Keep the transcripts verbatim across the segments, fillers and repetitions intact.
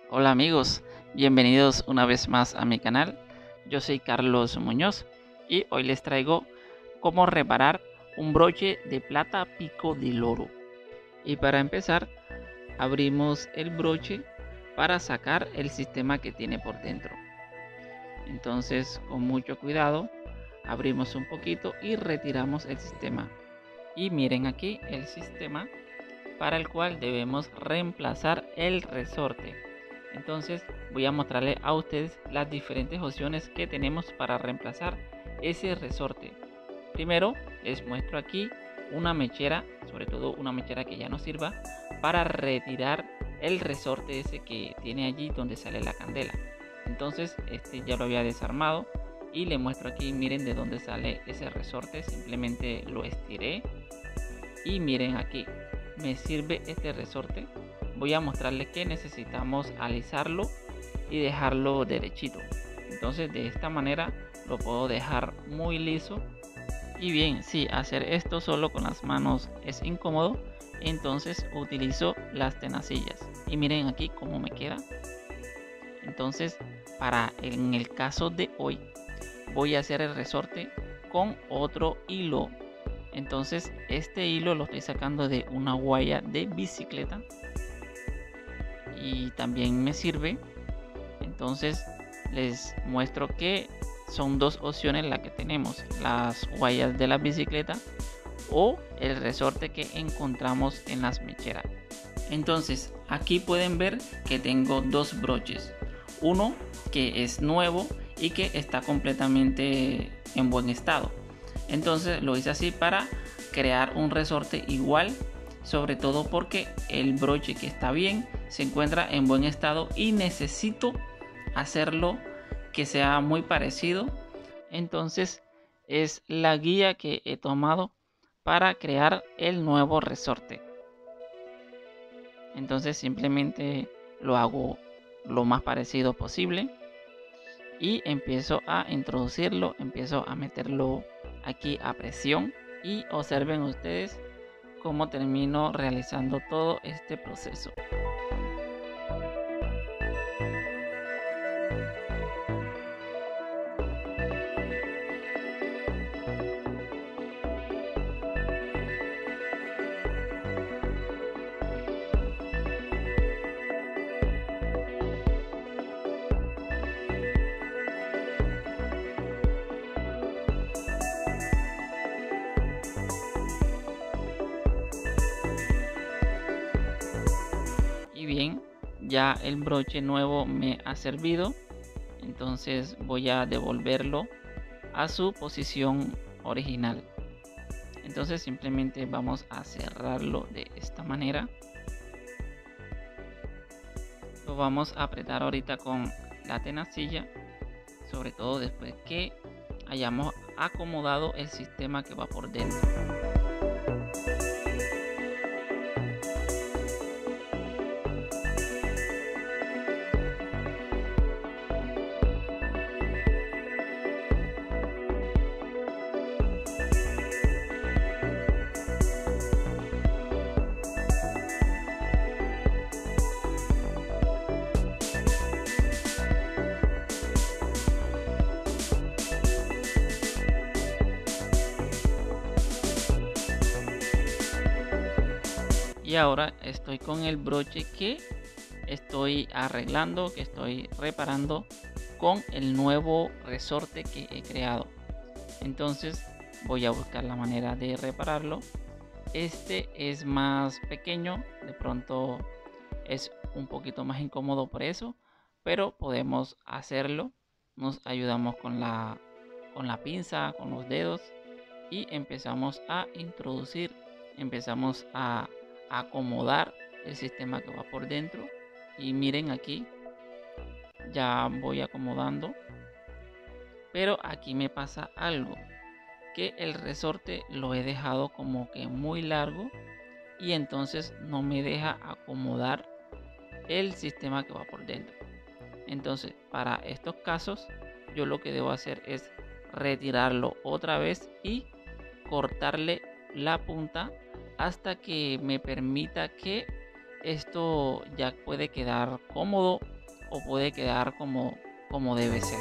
Hola amigos, bienvenidos una vez más a mi canal. Yo soy Carlos Muñoz y hoy les traigo cómo reparar un broche de plata pico del oro. Y para empezar, abrimos el broche para sacar el sistema que tiene por dentro. Entonces, con mucho cuidado, abrimos un poquito y retiramos el sistema. Y miren aquí el sistema para el cual debemos reemplazar el resorte. Entonces voy a mostrarles a ustedes las diferentes opciones que tenemos para reemplazar ese resorte. Primero les muestro aquí una mechera, sobre todo una mechera que ya no sirva, para retirar el resorte ese que tiene allí donde sale la candela. Entonces este ya lo había desarmado y le muestro aquí, miren de dónde sale ese resorte. Simplemente lo estiré y miren aquí me sirve este resorte. Voy a mostrarles que necesitamos alisarlo y dejarlo derechito. Entonces de esta manera lo puedo dejar muy liso. Y bien, si hacer esto solo con las manos es incómodo, entonces utilizo las tenacillas. Y miren aquí cómo me queda. Entonces para en el caso de hoy voy a hacer el resorte con otro hilo. Entonces este hilo lo estoy sacando de una guaya de bicicleta y también me sirve. Entonces les muestro que son dos opciones las que tenemos: las guayas de la bicicleta o el resorte que encontramos en las mecheras. Entonces aquí pueden ver que tengo dos broches, uno que es nuevo y que está completamente en buen estado. Entonces lo hice así para crear un resorte igual, sobre todo porque el broche que está bien se encuentra en buen estado y necesito hacerlo que sea muy parecido. Entonces es la guía que he tomado para crear el nuevo resorte. Entonces simplemente lo hago lo más parecido posible y empiezo a introducirlo, empiezo a meterlo aquí a presión y observen ustedes cómo termino realizando todo este proceso. Y bien, ya el broche nuevo me ha servido, entonces voy a devolverlo a su posición original. Entonces simplemente vamos a cerrarlo de esta manera. Lo vamos a apretar ahorita con la tenacilla, sobre todo después que hayamos acomodado el sistema que va por dentro. Y ahora estoy con el broche que estoy arreglando, que estoy reparando con el nuevo resorte que he creado. Entonces voy a buscar la manera de repararlo. Este es más pequeño, de pronto es un poquito más incómodo por eso, pero podemos hacerlo. Nos ayudamos con la, con la pinza, con los dedos y empezamos a introducir, empezamos a acomodar el sistema que va por dentro. Y miren aquí, ya voy acomodando, pero aquí me pasa algo, que el resorte lo he dejado como que muy largo y entonces no me deja acomodar el sistema que va por dentro. Entonces para estos casos yo lo que debo hacer es retirarlo otra vez y cortarle la punta hasta que me permita que esto ya puede quedar cómodo o puede quedar como, como debe ser.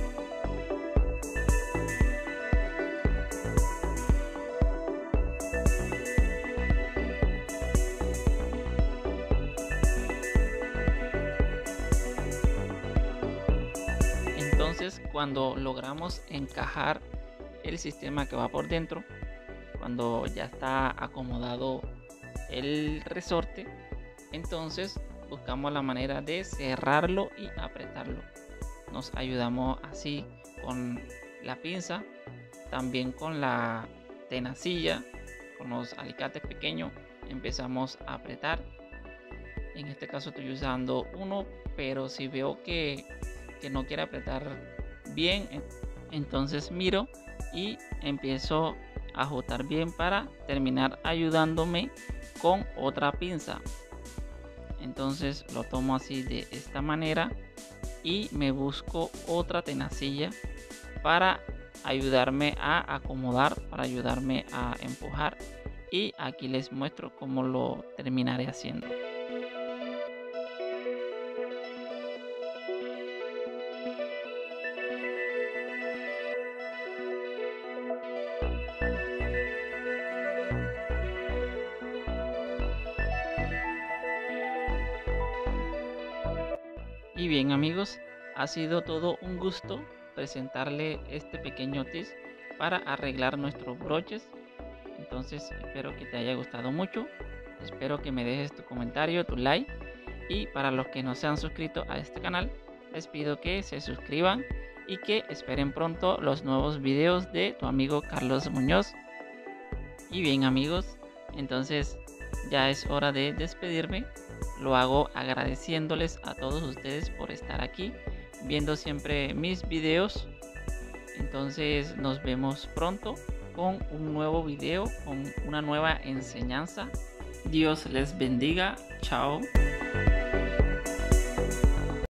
Entonces, cuando logramos encajar el sistema que va por dentro, cuando ya está acomodado el resorte, entonces buscamos la manera de cerrarlo y apretarlo. Nos ayudamos así con la pinza, también con la tenacilla, con los alicates pequeños. Empezamos a apretar. En este caso estoy usando uno, pero si veo que, que no quiere apretar bien, entonces miro y empiezo a ajustar bien para terminar ayudándome con otra pinza. Entonces lo tomo así de esta manera y me busco otra tenacilla para ayudarme a acomodar, para ayudarme a empujar, y aquí les muestro cómo lo terminaré haciendo. Y bien amigos, ha sido todo un gusto presentarle este pequeño tips para arreglar nuestros broches. Entonces espero que te haya gustado mucho, espero que me dejes tu comentario, tu like, y para los que no se han suscrito a este canal les pido que se suscriban y que esperen pronto los nuevos videos de tu amigo Carlos Muñoz. Y bien amigos, entonces ya es hora de despedirme. Lo hago agradeciéndoles a todos ustedes por estar aquí viendo siempre mis videos. Entonces nos vemos pronto con un nuevo video, con una nueva enseñanza. Dios les bendiga. Chao.